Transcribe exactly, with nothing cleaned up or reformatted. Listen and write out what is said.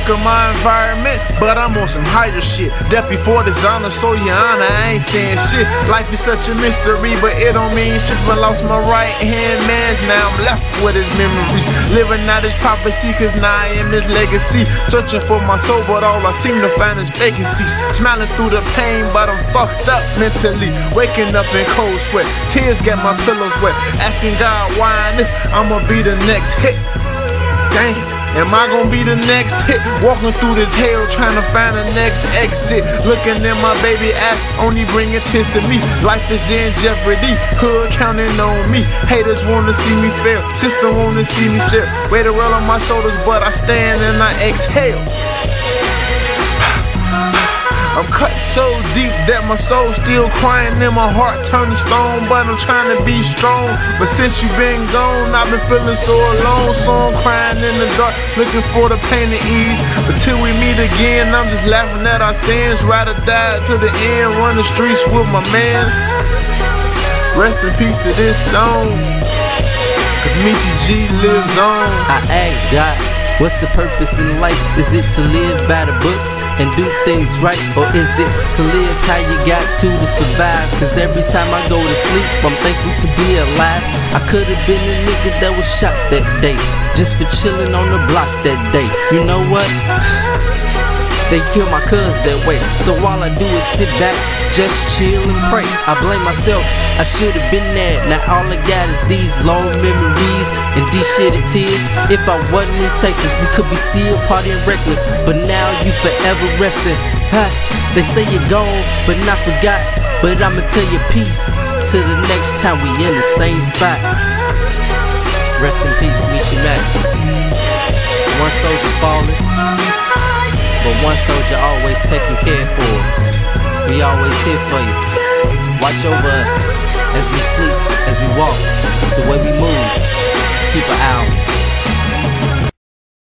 product of my environment, but I'm on some higher shit. Death before dishonor, so your honor, I ain't saying shit. Life is such a mystery, but it don't mean shit. I lost my right hand man, now I'm left with his memories. Living out his prophecy, cause now I am his legacy. Searching for my soul, but all I seem to find is vacancies. Smiling through the pain, but I'm fucked up mentally. Waking up in cold sweat, tears get my pillows wet. Asking God why and if I'ma be the next hit. Damn, am I gonna be the next hit? Walking through this hell trying to find the next exit. Looking at my baby ass, only bringing tears to me. Life is in jeopardy, hood counting on me. Haters wanna see me fail, sister wanna see me share. Weight of roll on my shoulders, but I stand and I exhale. I'm cut so deep that my soul still crying and my heart turning stone, but I'm trying to be strong. But since you been gone, I've been feeling so alone, so I'm crying in the dark, looking for the pain to ease. But till we meet again, I'm just laughing at our sins. Rather die to the end, run the streets with my mans. Rest in peace to this song, cause Meechy G lives on. I ask God, what's the purpose in life? Is it to live by the book and do things right, or is it to live how you got to to survive? Cause every time I go to sleep, I'm thankful to be alive. I could've been a nigga that was shot that day, just for chilling on the block that day. You know what? They kill my cuz that way, so all I do is sit back, just chill and pray. I blame myself, I should've been there. Now all I got is these long memories and these shitty tears. If I wasn't in Texas, we could be still partying reckless, but now you forever resting. Ha, they say you're gone, but not forgot. But I'ma tell you peace till the next time we in the same spot. Rest in peace, Meechy Mac. One soldier falling, but one soldier always taking care for. We always here for you. Watch over us as we sleep, as we walk, the way we move. Keep an eye on us.